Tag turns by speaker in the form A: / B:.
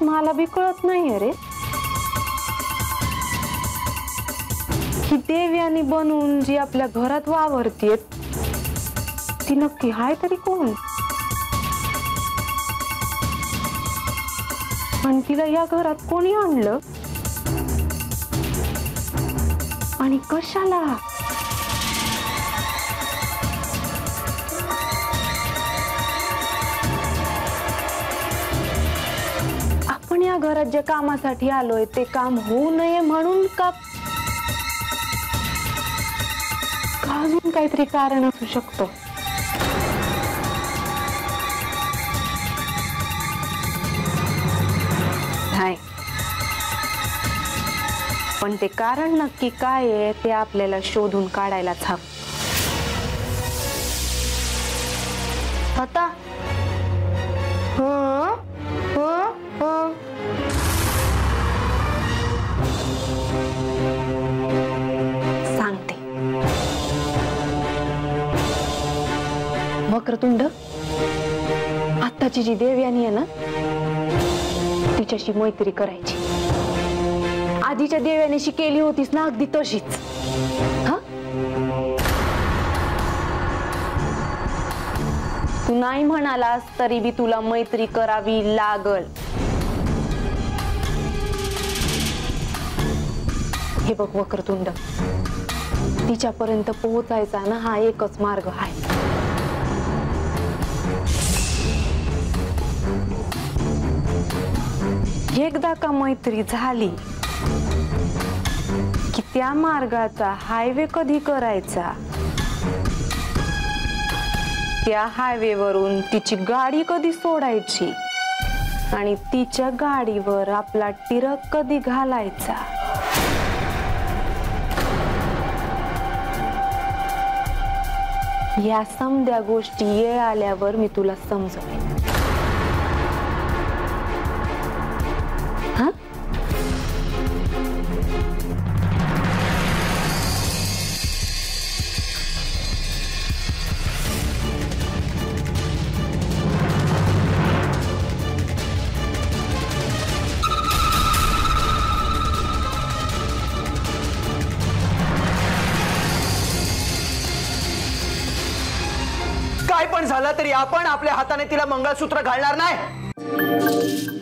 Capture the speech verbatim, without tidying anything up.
A: मला बी कळत नाही रे ही देव्यानी बनवून जी आपल्या घरात वावरतीये ती नक्की हाय तरी कोण आणि तिला या घरात कोणी आणलं आणि कशाला आपण या घरात जे कामासाठी आलोय ते काम होऊ नये म्हणून का अजून काहीतरी कारण असू शकतो नाही पण ते कारण नक्की काय आहे ते आपल्याला शोधून काढायलाच हवं आता हं हं हं सांगते वक्रतुंड आत्ताची जी देवयानी आहे ना तिच्याशी मैत्री करायची आधीच्या देव्यानीशी केली होतीस ना अगदी तशीच हा तू नाही म्हणालास तरी बी तुला मैत्री करावी लागल हे बघ वक्रतुंड तिच्यापर्यंत पोहोचायचा ना हा एकच मार्ग आहे एकदा का मैत्री झाली की त्या मार्गाचा हायवे कधी करायचा त्या हायवेवरून तिची गाडी कधी सोडायची आणि तिच्या गाडीवर आपला टिरक कधी घालायचा या समध्या गोष्टी येळ आल्यावर मी तुला समजवेन हा
B: काय पण झालं तरी आपण आपल्या हाताने तिला मंगळसूत्र घालणार नाही